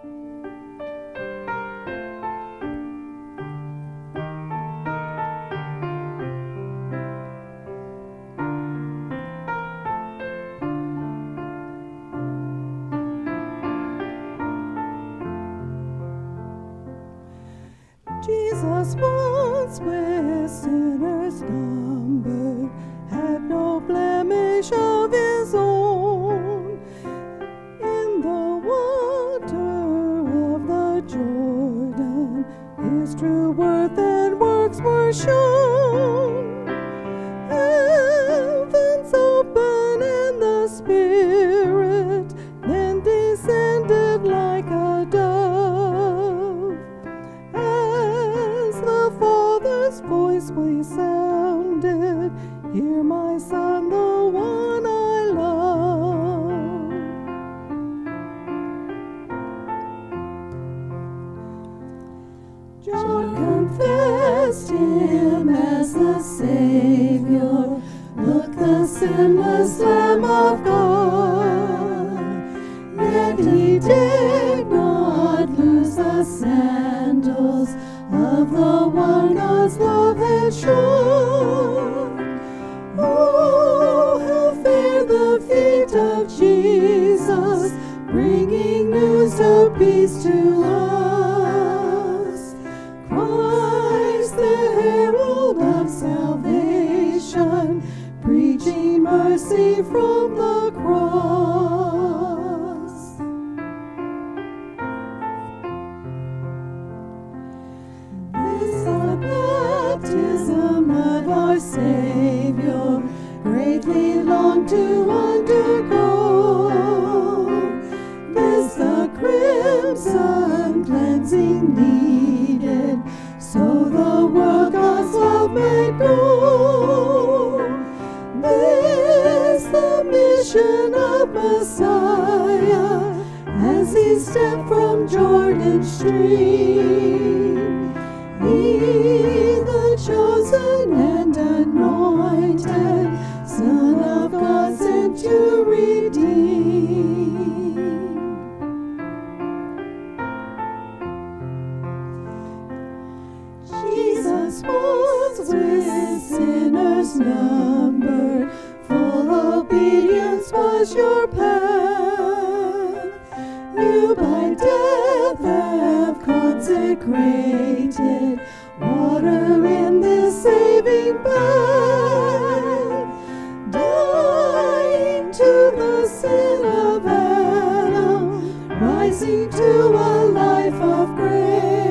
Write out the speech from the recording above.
Jesus once with sinners numbered, had no blemish of his own. In the water of the Jordan, his true worth and works were shown. Heavens open and the Spirit then descended like a dove. As the Father's voice we sounded, hear my Son, the one I love. John confessed him as the Savior. Look, the sinless Lamb of God. Yet he did not lose the sandals of the one God's love had shown. Oh, how fair the feet of Jesus, bringing news of peace to us. Christ, the herald of salvation, preaching mercy from the cross. This is the baptism of our Savior, greatly long to undergo. This the crimson cleansing needed, so the world God's love might know. This the mission of Messiah, as he stepped from Jordan's stream. He, the chosen and anointed Son of God, sent to redeem. Jesus was with sinners numbered, full obedience was your path. You by death have consecrated water in this saving bath, dying to the sin of Adam, rising to a life of grace.